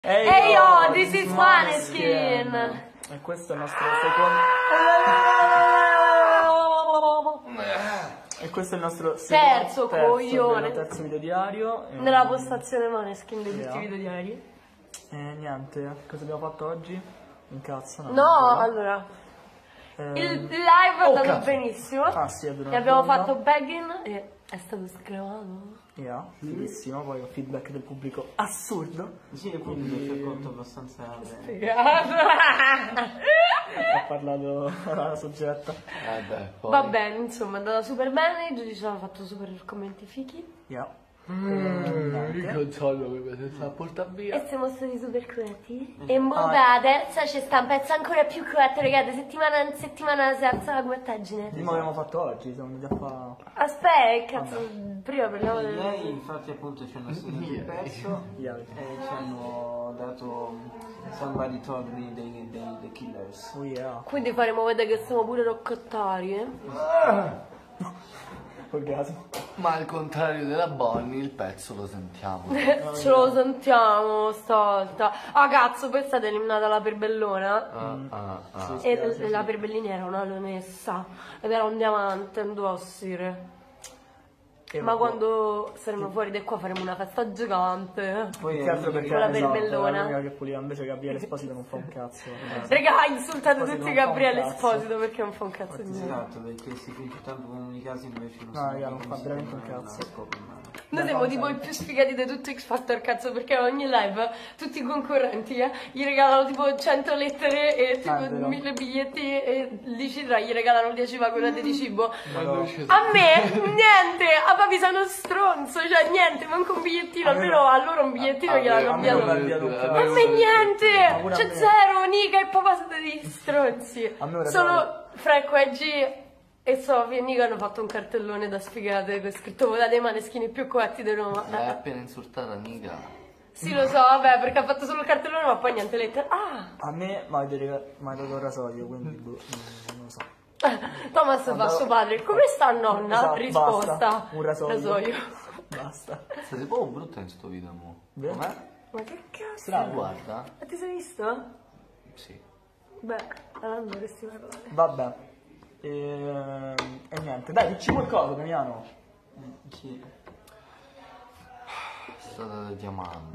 Hey yo, this is Maneskin! E questo è il nostro secondo... E questo è il nostro terzo coglione. terzo video diario. Nella postazione Maneskin di tutti i video diari. E niente, cosa abbiamo fatto oggi? Un cazzo, no? No, allora... Il live è andato benissimo. Ah sì, è e abbiamo fatto bagging e è stato scremato. Yeah, fighissimo, poi un feedback del pubblico assurdo. Sì, il pubblico ci ha accolto abbastanza bene. Ha parlato la soggetta. Va bene, insomma, è andata super bene, i giudici hanno fatto super commenti fichi. Yeah. Il controllo che mi senza porta via. E siamo stati super coetti. E la terza ci sta un pezzo ancora più coetto, ragazzi, settimana in settimana si alza la guattaggine. Prima abbiamo fatto oggi, siamo andati a fare... Aspetta, cazzo, prima parliamo del... Lei infatti appunto ci hanno segnato il pezzo e ci hanno dato somebody told me dei Killers. Oh yeah. Quindi faremo vedere che siamo pure roccattari, eh? Orgasmo. Ma al contrario della Bonnie il pezzo lo sentiamo. Ce lo sentiamo stavolta. Ah cazzo, poi è stata eliminata la perbellona. E la perbellina era una leonessa ed era un diamante, un dossire. Ma quando saremo fuori da qua faremo una festa gigante. Poi altro perché con la perbellona. l'unica che puliva, invece Gabriele Esposito non fa un cazzo. Raga, insultate Esposito tutti non fa un Gabriele cazzo. Esposito perché non fa un cazzo di niente. Esatto, perché si finge tanto con i casi invece non No, raga, non fa veramente un cazzo. Noi siamo tipo i più sfigati di tutto X Factor, cazzo, perché a ogni live tutti i concorrenti gli regalano tipo 100 lettere e tipo 1000 biglietti e lì ci tra gli regalano 10 vagonate di cibo. A me niente, a papi sono stronzo, cioè niente, manco un bigliettino, almeno a loro un bigliettino gliel'hanno inviato. A me niente, c'è zero, Nica e papà sono degli stronzi. Solo Frecco e G e Sofia e Nico hanno fatto un cartellone da sfigate con scritto votate i Maneschini più coatti di Roma. L'hai appena insultata Nica. Sì lo so, vabbè, perché ha fatto solo il cartellone ma poi niente lettere. A me mi ha dato il rasoio, quindi non lo so. Thomas fa suo padre, come sta nonna? Esatto, Risposta. basta, un rasoio. Basta. Sei proprio brutta in sto video, mo. Vero? Com'è? Ma che cazzo? Strano. Guarda. Ma ti sei visto? Sì. Beh, allora non dovresti parlare. Vabbè. E niente, dai, dici qualcosa, Damiano. Chi? Strada dei diamanti.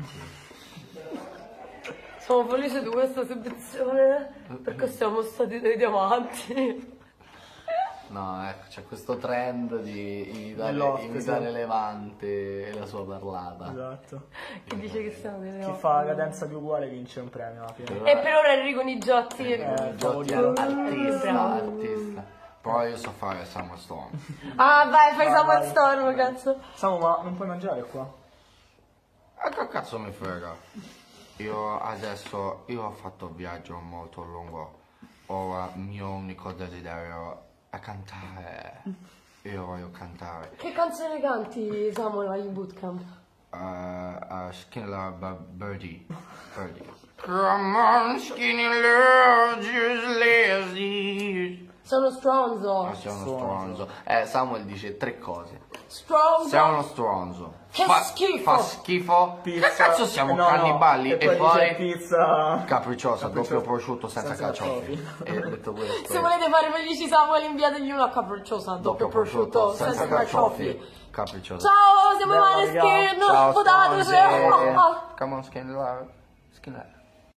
Sono felice di questa esibizione perché siamo stati dei diamanti. No, ecco, c'è questo trend di imitare Levante e la sua parlata. Esatto. Chi dice che siamo dei Chi diamanti? fa la cadenza più uguale vince un premio alla fine. E per ora Enrico Nigiotti. Giotti artista. Però io so fare Summer Storm. Ah vai, fai Summer vai. Storm, cazzo. Samu, ma non puoi mangiare qua? E che cazzo mi frega? Io adesso ho fatto un viaggio molto lungo. Ora il mio unico desiderio è cantare. Io voglio cantare. Che canzone canti, Samuel, agli bootcamp? Skinny Love Birdie. Come on, skinny love, just lazy. Sono stronzo. Sei uno stronzo. Samuel dice 3 cose. Stronzo. Sei uno stronzo. Che schifo. Fa schifo. Pizza. Che cazzo siamo No, cannibali? no. E poi pizza capricciosa, doppio prosciutto senza carciofi. E detto questo. Se volete fare felici Samuel inviategli una capricciosa, doppio prosciutto, senza carciofi. Capricciosa. Ciao, siamo i Maneskin. Ciao, Votateci. Come on, skin love. Skin love.